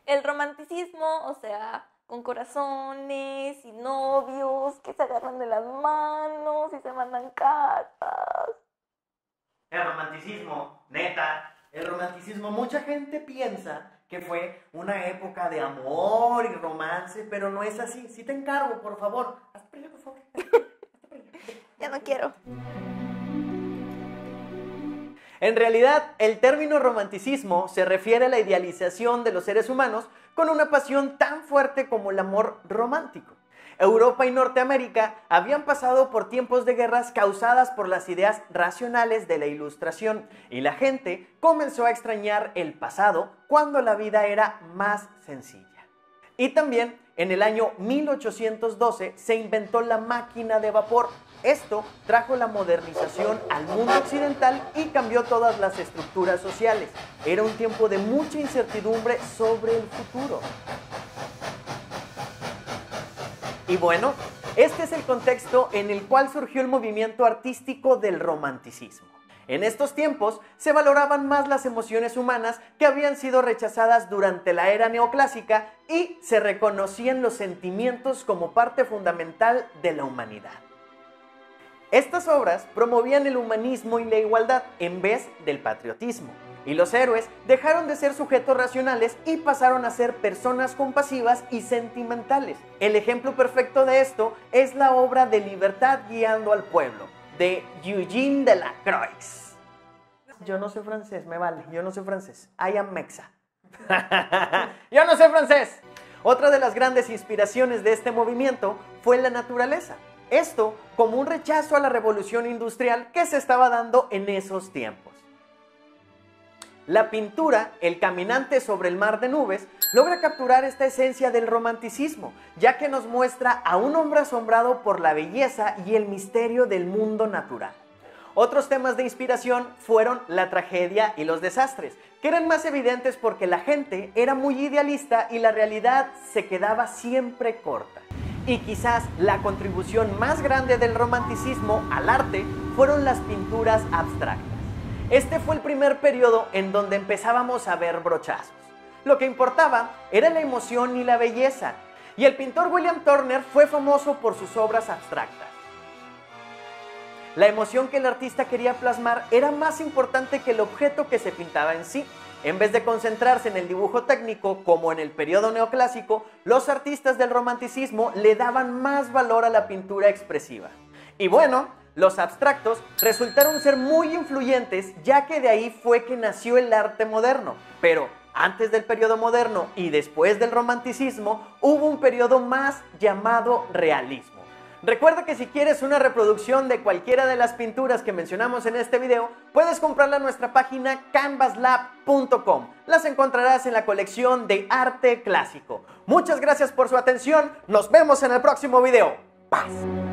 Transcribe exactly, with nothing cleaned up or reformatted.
el romanticismo, o sea, con corazones y novios que se agarran de las manos y se mandan cartas. El romanticismo, neta, el romanticismo, mucha gente piensa que fue una época de amor y romance, pero no es así. Sí te encargo, por favor. Hazte para allá, por favor. Ya no quiero. En realidad, el término romanticismo se refiere a la idealización de los seres humanos con una pasión tan fuerte como el amor romántico. Europa y Norteamérica habían pasado por tiempos de guerras causadas por las ideas racionales de la Ilustración y la gente comenzó a extrañar el pasado cuando la vida era más sencilla. Y también en el año mil ochocientos doce se inventó la máquina de vapor. Esto trajo la modernización al mundo occidental y cambió todas las estructuras sociales. Era un tiempo de mucha incertidumbre sobre el futuro. Y bueno, este es el contexto en el cual surgió el movimiento artístico del romanticismo. En estos tiempos se valoraban más las emociones humanas que habían sido rechazadas durante la era neoclásica y se reconocían los sentimientos como parte fundamental de la humanidad. Estas obras promovían el humanismo y la igualdad en vez del patriotismo. Y los héroes dejaron de ser sujetos racionales y pasaron a ser personas compasivas y sentimentales. El ejemplo perfecto de esto es la obra de Libertad guiando al pueblo, de Eugene Delacroix. Yo no sé francés, me vale, yo no sé francés. I am mexa. Yo no sé francés. Otra de las grandes inspiraciones de este movimiento fue la naturaleza. Esto como un rechazo a la revolución industrial que se estaba dando en esos tiempos. La pintura, El caminante sobre el mar de nubes, logra capturar esta esencia del romanticismo, ya que nos muestra a un hombre asombrado por la belleza y el misterio del mundo natural. Otros temas de inspiración fueron la tragedia y los desastres, que eran más evidentes porque la gente era muy idealista y la realidad se quedaba siempre corta. Y quizás la contribución más grande del romanticismo al arte fueron las pinturas abstractas. Este fue el primer periodo en donde empezábamos a ver brochazos. Lo que importaba era la emoción y la belleza, y el pintor William Turner fue famoso por sus obras abstractas. La emoción que el artista quería plasmar era más importante que el objeto que se pintaba en sí. En vez de concentrarse en el dibujo técnico, como en el periodo neoclásico, los artistas del romanticismo le daban más valor a la pintura expresiva. Y bueno, los abstractos resultaron ser muy influyentes, ya que de ahí fue que nació el arte moderno. Pero antes del periodo moderno y después del romanticismo, hubo un periodo más llamado realismo. Recuerda que si quieres una reproducción de cualquiera de las pinturas que mencionamos en este video, puedes comprarla en nuestra página canvas lab punto com. Las encontrarás en la colección de arte clásico. Muchas gracias por su atención. Nos vemos en el próximo video. Paz.